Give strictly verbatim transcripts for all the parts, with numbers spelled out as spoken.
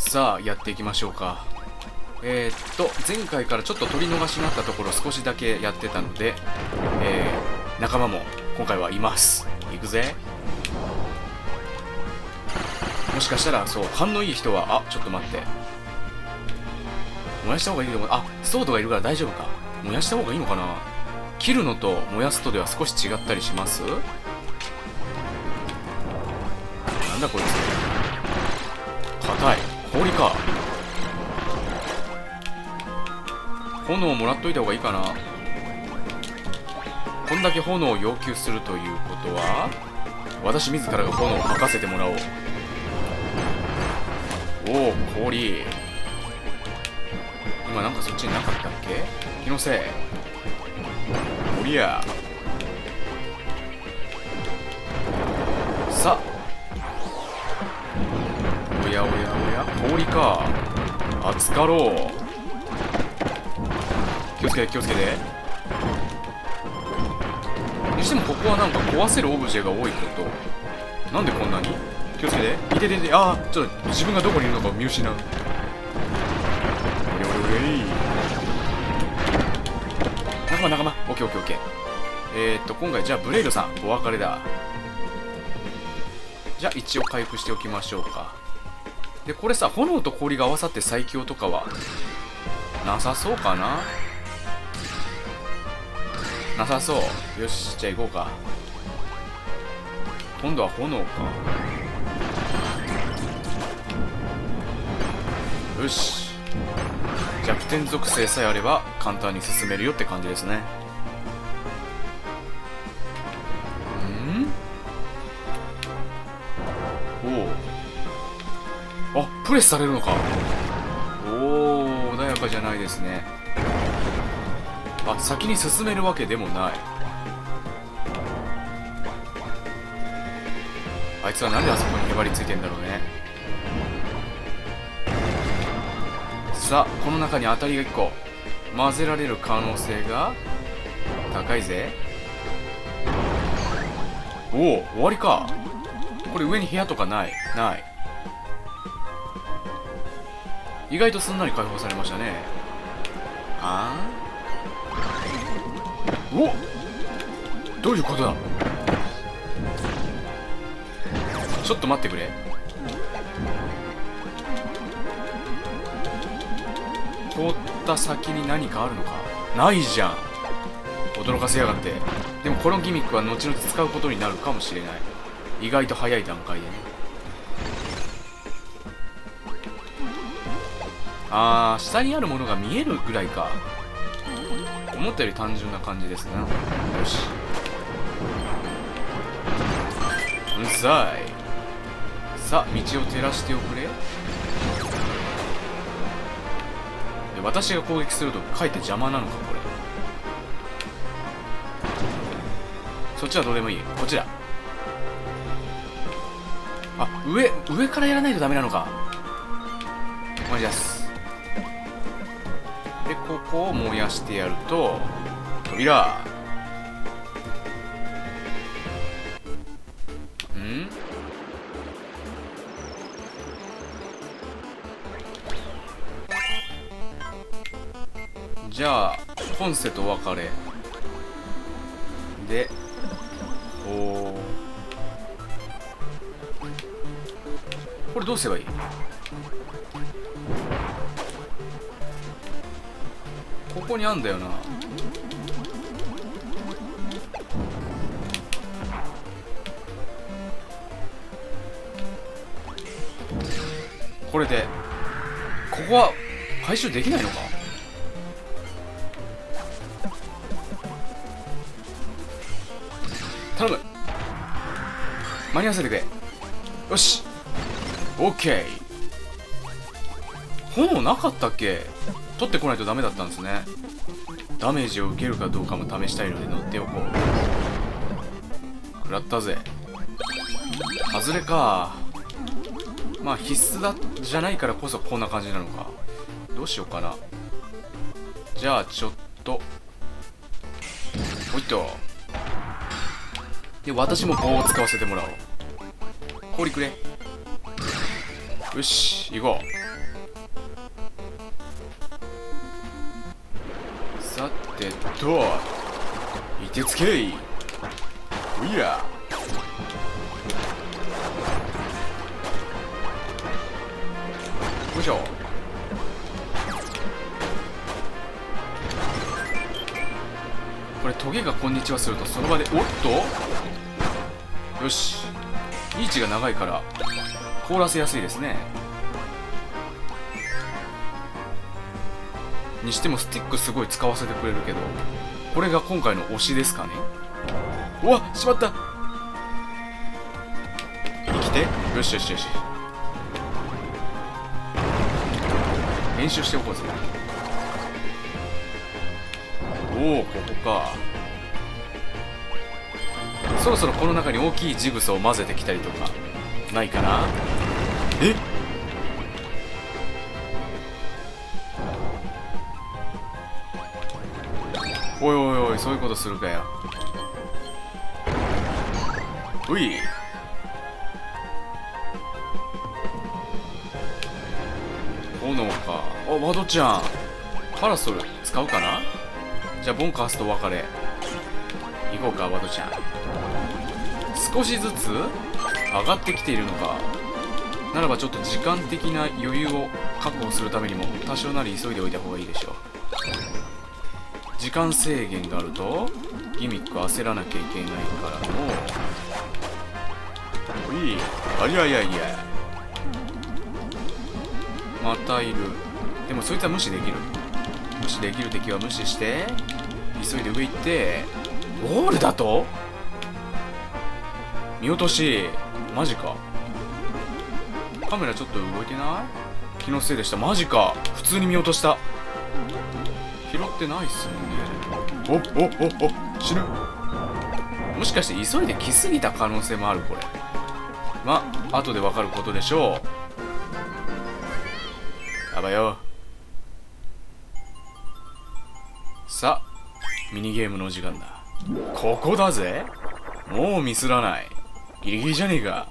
さあやっていきましょうか。えー、っと前回からちょっと取り逃しになったところ少しだけやってたので、えー、仲間も今回はいます。行くぜ。もしかしたらそう勘のいい人は、あ、ちょっと待って、燃やした方がいいと思う。あ、ソードがいるから大丈夫か。燃やした方がいいのかな。切るのと燃やすとでは少し違ったりします。なんだこいつ、硬い氷か。炎をもらっといた方がいいかな。こんだけ炎を要求するということは私自らが炎を吐かせてもらおう。おお、氷。今なんかそっちになかったっけ。気のせい。おりゃ。さあ、おやおやおや、氷か。熱かろう。気をつけて気をつけて。にしてもここはなんか壊せるオブジェが多いこと。なんでこんなに。気をつけて。いててて、ああ、ちょっと自分がどこにいるのかを見失う。おれおれおれい。仲間仲間、オッケーオッケーオッケー。えーっと今回じゃあブレイドさんお別れだ。じゃあ一応回復しておきましょうか。でこれさ、炎と氷が合わさって最強とかはなさそうかな。なさそう。よし、じゃあ行こうか。今度は炎か。よし、弱点属性さえあれば簡単に進めるよって感じですね。んおお、あ、プレスされるのか。おお、穏やかじゃないですね。あ、先に進めるわけでもない。あいつはなんであそこにへばりついてんだろうね。さあ、この中に当たりがいっこ混ぜられる可能性が高いぜ。おお、終わりか。これ上に部屋とかないない。意外とすんなり解放されましたね。ああ、お、どういうことだ。ちょっと待ってくれ。通った先に何かあるのか。ないじゃん。驚かせやがって。でもこのギミックは後々使うことになるかもしれない。意外と早い段階でね。あー、下にあるものが見えるぐらいか。思ったより単純な感じですね。よし、うるさい。さあ、道を照らしておくれ。で私が攻撃するとかえって邪魔なのかこれ。そっちはどうでもいい。こっちだ。あ、上上からやらないとダメなのか。マジです。でここを燃やしてやると扉。ん？じゃあ今世とお別れで、おー、これどうすればいい？ここにあんだよな。これでここは回収できないのか。頼む、間に合わせてくれ。よし、オッケー。炎なかったっけ。取ってこないとダメだったんですね。ダメージを受けるかどうかも試したいので乗っておこう。食らったぜ。外れか。まあ必須だじゃないからこそこんな感じなのか。どうしようかな。じゃあちょっとほいっと。で私も棒を使わせてもらおう。氷くれ。よし、行こう。 てっと、いてつけい。おいや。よいしょ。これトゲがこんにちはするとその場で、おっと、よし、リーチが長いから凍らせやすいですね。にしてもスティックすごい使わせてくれるけど、これが今回の推しですかね。うわっ、しまった。生きて。よしよしよし、練習しておこうぜ。おお、ここか。そろそろこの中に大きいジグソーを混ぜてきたりとかないかな。え、おいおいおい、そういうことするかよ。うい、炎か。あ、ワドちゃんパラソル使うかな。じゃあボンカースとお別れ行こうか。ワドちゃん少しずつ上がってきているのか。ならばちょっと時間的な余裕を確保するためにも多少なり急いでおいた方がいいでしょう。時間制限があるとギミック焦らなきゃいけないからの。おい、ありゃいやいや、またいる。でもそいつは無視できる。無視できる敵は無視して急いで上行って、ゴールだと見落とし。マジか。カメラちょっと動いてない？気のせいでした。マジか、普通に見落とした。拾ってないっすもんね。おおおお、死ぬ。もしかして急いで来すぎた可能性もある。これまあ後で分かることでしょう。やばよ。さあミニゲームのお時間だ。ここだぜ。もうミスらない。ギリギリじゃねえか。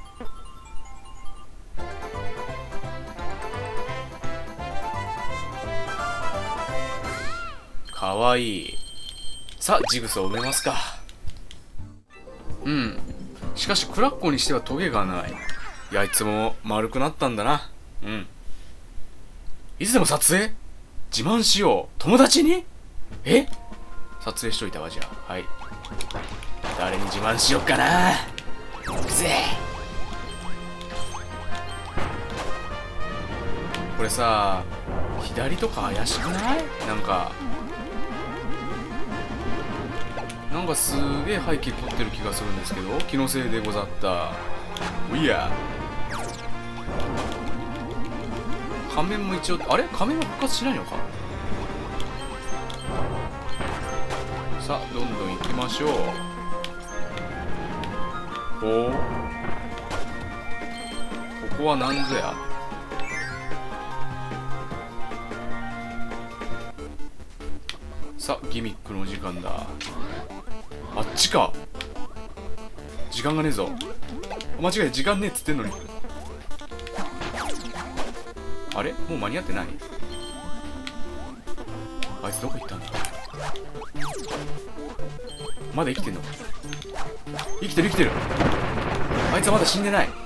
かわいい。さあジグソー埋めますか。うん、しかしクラッコにしてはトゲがない。いや、あいつも丸くなったんだな。うん、いつでも撮影自慢しよう。友達にえ撮影しといたわ。じゃあはい、誰に自慢しよっかな。行くぜ。これさ、左とか怪しくない？なんかなんかすげえ背景撮ってる気がするんですけど、気のせいでござった。おいや、仮面も一応、あれ仮面は復活しないのか。さあどんどん行きましょう。おお、ここは何ぞや。さあギミックのお時間だ。あっちか。時間がねえぞ。間違えた、時間ねえっつってんのに。あれもう間に合ってない？あいつどこ行ったんだ。まだ生きてんの？生きてる生きてる。あいつはまだ死んでない。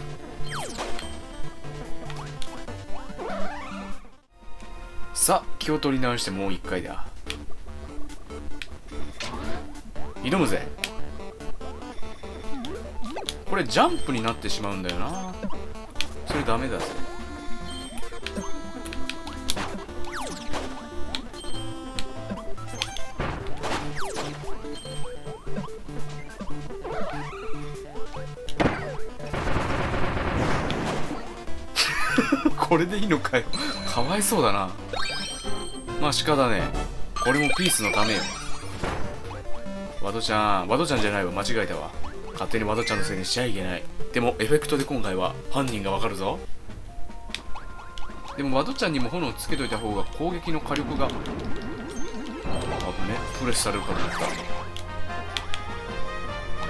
さあ気を取り直してもう一回だ。挑むぜ。これジャンプになってしまうんだよな。それダメだぜ。これでいいのかよ。かわいそうだな。まあ仕方ねえ。これもピースのためよ。ワドちゃん、ワドちゃんじゃないわ。間違えたわ。勝手にワドちゃんのせいにしちゃいけない。でもエフェクトで今回は犯人がわかるぞ。でもワドちゃんにも炎をつけといた方が攻撃の火力が、あぶね、プレスされるからだった。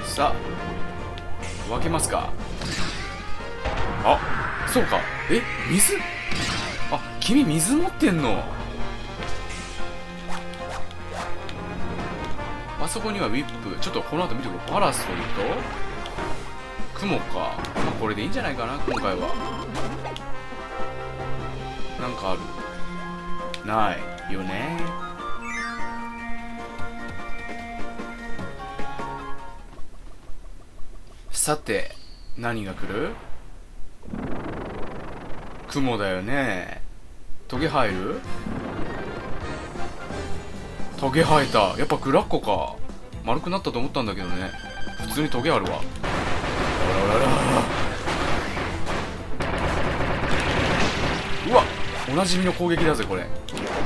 さあ分けますか。あ、そうか。え、水？あ、君水持ってんの？ あそこにはウィップ。ちょっとこの後見てこう。パラソルと雲か。まあこれでいいんじゃないかな今回は。なんかある？ないよね。さて何が来る？雲だよね。トゲ生える？トゲ生えた。やっぱクラッコか。丸くなったと思ったんだけどね。普通にトゲあるわ。あらららら。うわ、おなじみの攻撃だぜこれ。い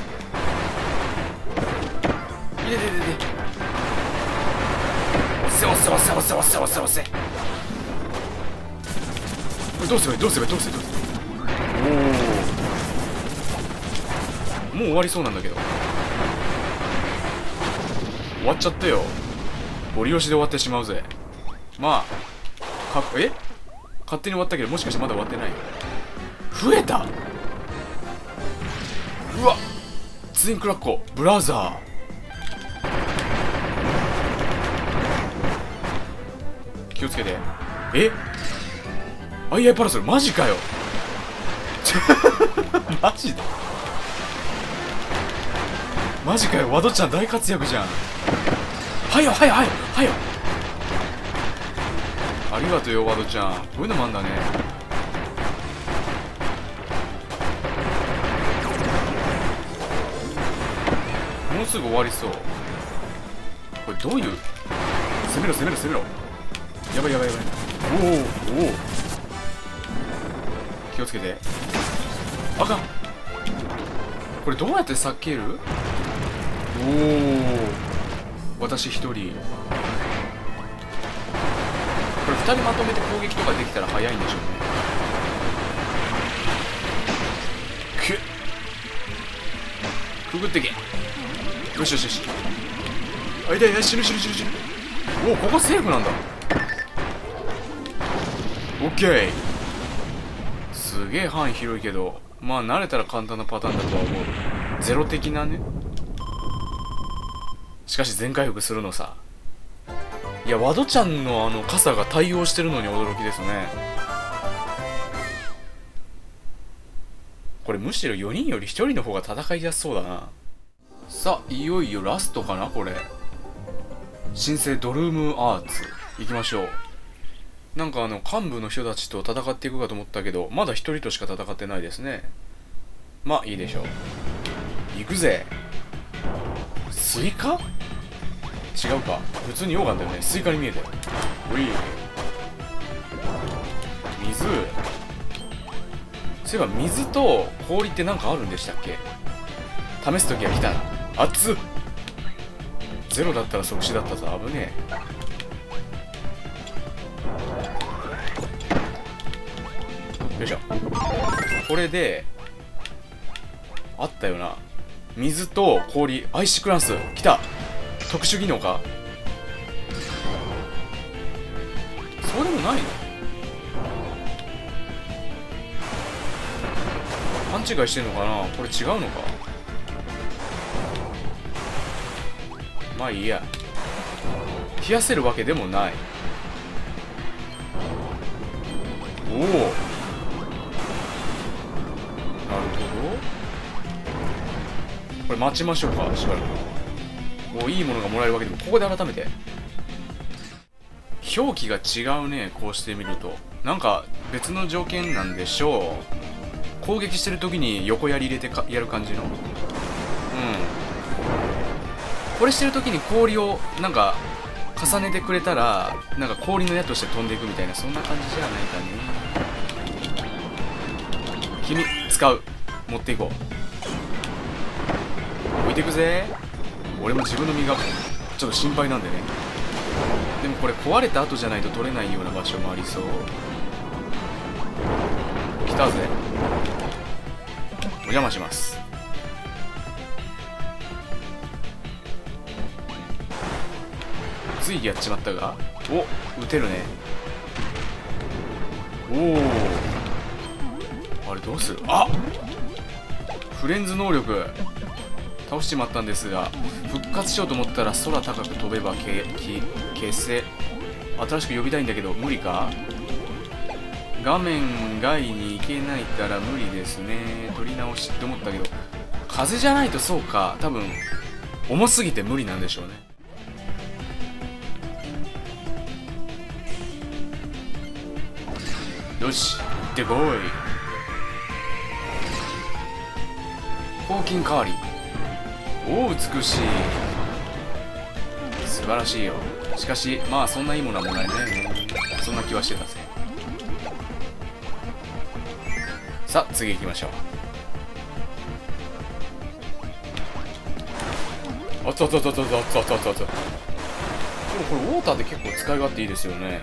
でででで。おせおせおせおせおせおせおせ。どうすればいいどうすればいいどうすればいい。おお、もう終わりそうなんだけど。終わっちゃったよ。ゴリ押しで終わってしまうぜ。まあかえ勝手に終わったけど、もしかしてまだ終わってない。増えた。うわ、ツインクラッコブラザー。気をつけて。えアイアイパラソルマジかよ。マジでマジかよ。ワドちゃん大活躍じゃん。はよはよはよはよ。ありがとうよワドちゃん。こういうのもあんだね。もうすぐ終わりそう。これどういう。攻めろ攻めろ攻めろ。やばいやばいやばい。おおおお、気をつけて。あかん。これどうやって避ける？おお、私一人。これ二人まとめて攻撃とかできたら早いんでしょうね。くっ、くぐってけ。よしよしよし。あ、いたいた、死ぬ死ぬ死ぬ死ぬ。おお、ここセーフなんだ。オッケー。すげえ範囲広いけど、まあ慣れたら簡単なパターンだとは思う。ゼロ的なね。しかし全回復するのさ。いや、ワドちゃんのあの傘が対応してるのに驚きですね。これむしろよにんよりひとりの方が戦いやすそうだな。さあいよいよラストかなこれ。新生ドルームアーツ行きましょう。なんかあの幹部の人たちと戦っていくかと思ったけど、まだ一人としか戦ってないですね。まあいいでしょう。行くぜ。スイカ？違うか、普通に溶岩だよね。スイカに見えてる。うい、水。そういえば水と氷って何かあるんでしたっけ。試す時は来たな。熱っ。ゼロだったら即死だったぞ。危ねえ。よいしょ。これであったよな。水と氷、アイシクランス来た。特殊技能か。そうでもないの。勘違いしてんのかな。これ違うのか。まあいいや。冷やせるわけでもない。おお、なるほど。これ待ちましょうかしばらく。おお、いいものがもらえるわけでも。ここで改めて表記が違うね。こうしてみるとなんか別の条件なんでしょう。攻撃してる時に横槍入れてかやる感じの。うん、これしてる時に氷をなんか重ねてくれたら、なんか氷の矢として飛んでいくみたいな、そんな感じじゃないかね。君使う。持っていこう。置いてくぜ。俺も自分の身がちょっと心配なんでね。でもこれ壊れた後じゃないと取れないような場所もありそう。来たぜ。お邪魔します。ついやっちまったが。お、撃てるね。おお、あれどうする。あ、フレンズ能力倒しちまったんですが、復活しようと思ったら空高く飛べばけき消せ。新しく呼びたいんだけど無理か。画面外に行けないから無理ですね。取り直しって思ったけど、風じゃないとそうか、多分重すぎて無理なんでしょうね。よし、行ってこい。黄金カーリー。おお、美しい。素晴らしいよ。しかしまあそんないいものはもらえないね。そんな気はしてたぜ。さあ次行きましょう。あっとっとっとっとっとっとっとっとっと。でもこれウォーターで結構使い勝手いいですよね。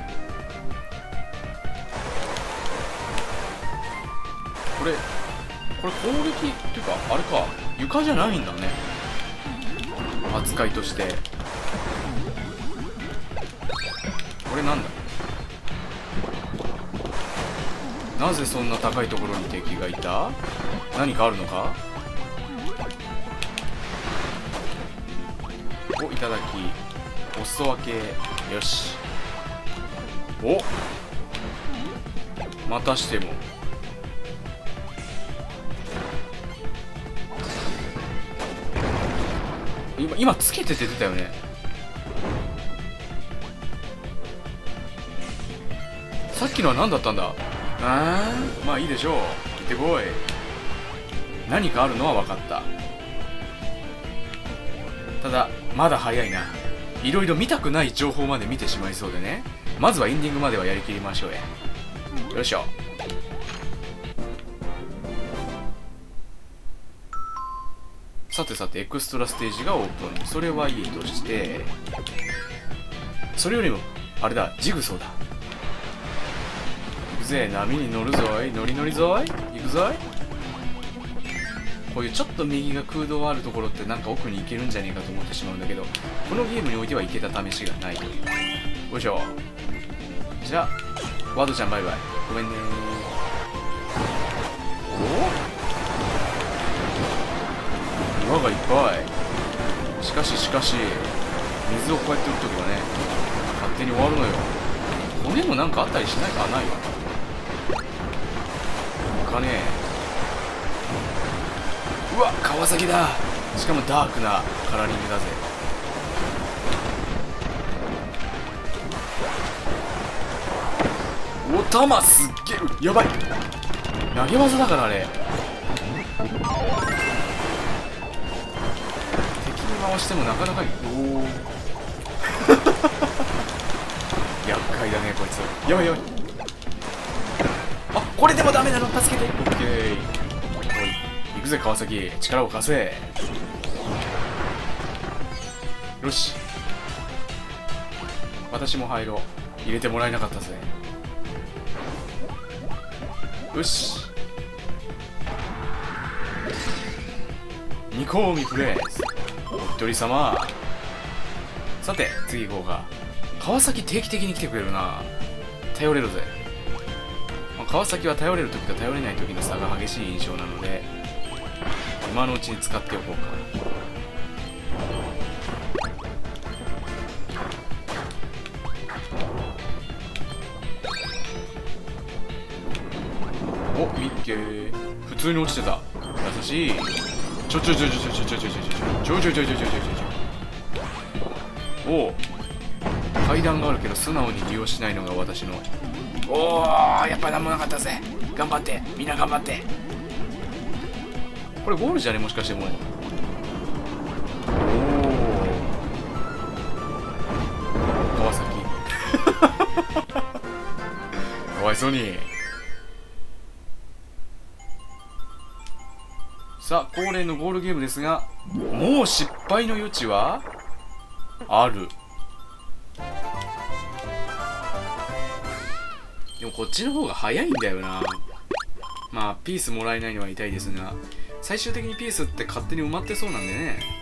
これこれ攻撃っていうかあれか、床じゃないんだね、扱いとして。これなんだ。なぜそんな高いところに敵がいた。何かあるのか。お、いただき。お裾分け。よし。お、またしても。今今つけてて出たよね。さっきのは何だったんだ。あー、まあいいでしょう。行ってこい。何かあるのは分かった。ただまだ早いな。いろいろ見たくない情報まで見てしまいそうでね。まずはエンディングまではやりきりましょうや。よいしょ。さてさて、エクストラステージがオープン。それはいいとして、それよりもあれだ、ジグソーだ。行くぜ、波に乗るぞい。ノリノリぞい。行くぞい。こういうちょっと右が空洞あるところってなんか奥に行けるんじゃねえかと思ってしまうんだけど、このゲームにおいては行けた試しがないという。よいしょ。じゃあワードちゃんバイバイ。ごめんね。お、岩がいっぱい。しかししかし水をこうやって打っとけばね、勝手に終わるのよ。骨もなんかあったりしないか。ないわ。かねえ。うわ、川崎だ。しかもダークなカラーリングだぜ。おたますっげえ。やばい、投げ技だからあれ。敵に回してもなかなかに。おお厄介だねこいつ。やばいやばい。あ、これでもダメなの。助けて。オッケー。行くぜ川崎、力を貸せ。よし、私も入ろう。入れてもらえなかったぜ。よし、ニコーミプレイスお一人様。さて次行こうか。川崎定期的に来てくれるな。頼れるぜ。川崎は頼れる時と頼れない時の差が激しい印象なので、今のうちに使っておこうか。お、ミッケー。普通に落ちてた。優しい。ちょちょちょちょちょちょちょちょちょちょちょちょちょちょちょちょちょ。おお、階段があるけど素直に利用しないのが私の。おお、やっぱ何もなかったぜ。頑張って、みんな頑張って。これゴールじゃね、もしかして。もうおお、川崎かわいそうに。さあ恒例のゴールゲームですが、もう失敗の余地はある。でもこっちの方が早いんだよな。まあピースもらえないのは痛いですが、最終的にピースって勝手に埋まってそうなんでね。